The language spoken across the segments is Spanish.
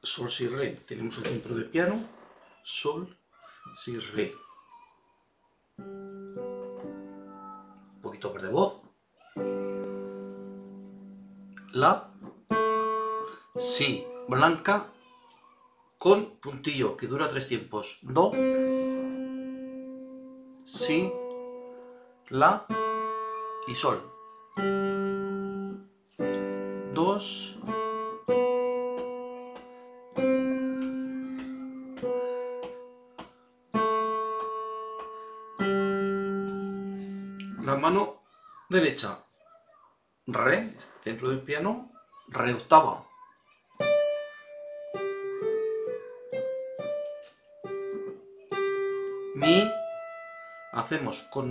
sol, si, re. Tenemos el centro de piano, sol, si, re. Un poquito más de voz. La, si, blanca, con puntillo, que dura 3 tiempos. Do, si, la y sol. 2, la mano derecha, re, centro del piano, re octava. Mi, hacemos con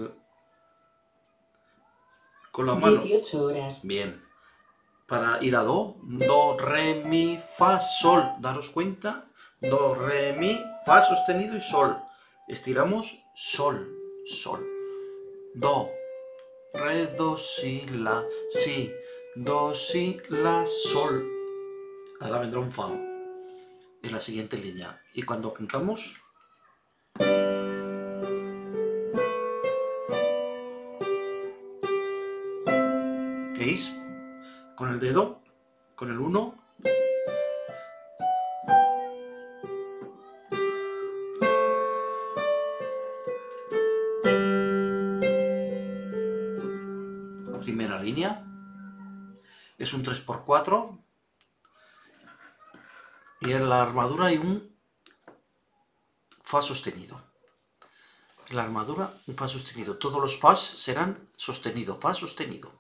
la mano. 18 horas. Bien. Para ir a do, do, re, mi, fa, sol. Daros cuenta, do, re, mi, fa sostenido y sol. Estiramos, sol, sol. Do, re, do, si, la, si, do, si, la, sol. Ahora vendrá un fa en la siguiente línea. Y cuando juntamos, ¿veis? Con el dedo, con el 1, primera línea, es un 3×4, y en la armadura hay un fa sostenido. En la armadura un fa sostenido. Todos los fas serán sostenido, fa sostenido.